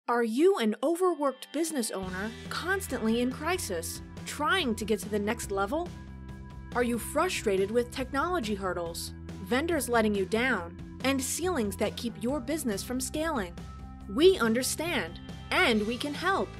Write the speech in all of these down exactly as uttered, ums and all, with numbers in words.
Are you an overworked business owner constantly in crisis, trying to get to the next level? Are you frustrated with technology hurdles, vendors letting you down, and ceilings that keep your business from scaling? We understand, and we can help.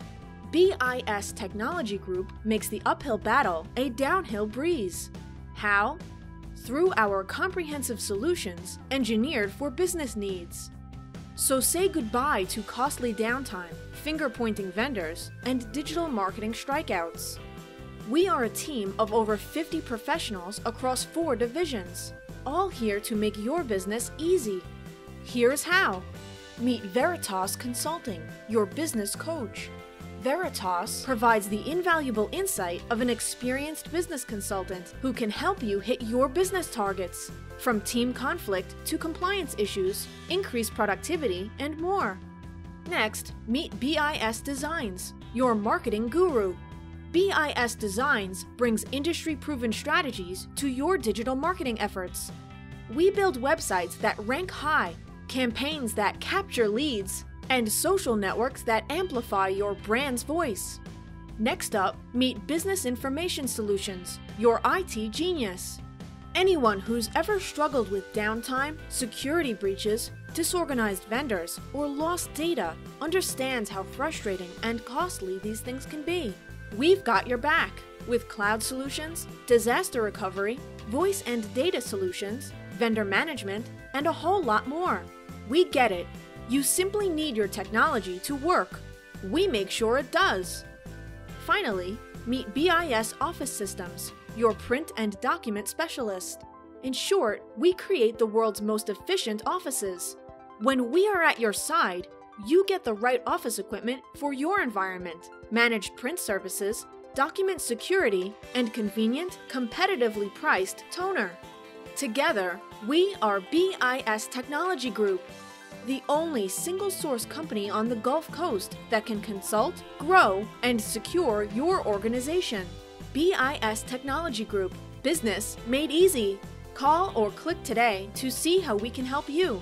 B I S Technology Group makes the uphill battle a downhill breeze. How? Through our comprehensive solutions engineered for business needs. So say goodbye to costly downtime, finger-pointing vendors, and digital marketing strikeouts. We are a team of over fifty professionals across four divisions, all here to make your business easy. Here's how. Meet Veritas Consulting, your business coach. Veritas provides the invaluable insight of an experienced business consultant who can help you hit your business targets, from team conflict to compliance issues, increase productivity, and more. Next, meet B I S Designs, your marketing guru. B I S Designs brings industry-proven strategies to your digital marketing efforts. We build websites that rank high, campaigns that capture leads, and social networks that amplify your brand's voice. Next up, meet Business Information Solutions, your I T genius. Anyone who's ever struggled with downtime, security breaches, disorganized vendors, or lost data understands how frustrating and costly these things can be. We've got your back with cloud solutions, disaster recovery, voice and data solutions, vendor management, and a whole lot more. We get it. You simply need your technology to work. We make sure it does. Finally, meet B I S Office Systems, your print and document specialist. In short, we create the world's most efficient offices. When we are at your side, you get the right office equipment for your environment, managed print services, document security, and convenient, competitively priced toner. Together, we are B I S Technology Group, the only single-source company on the Gulf Coast that can consult, grow, and secure your organization. B I S Technology Group, business made easy. Call or click today to see how we can help you.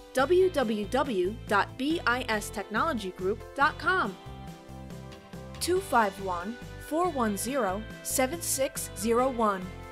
w w w dot b i s technology group dot com. two five one, four one zero, seven six zero one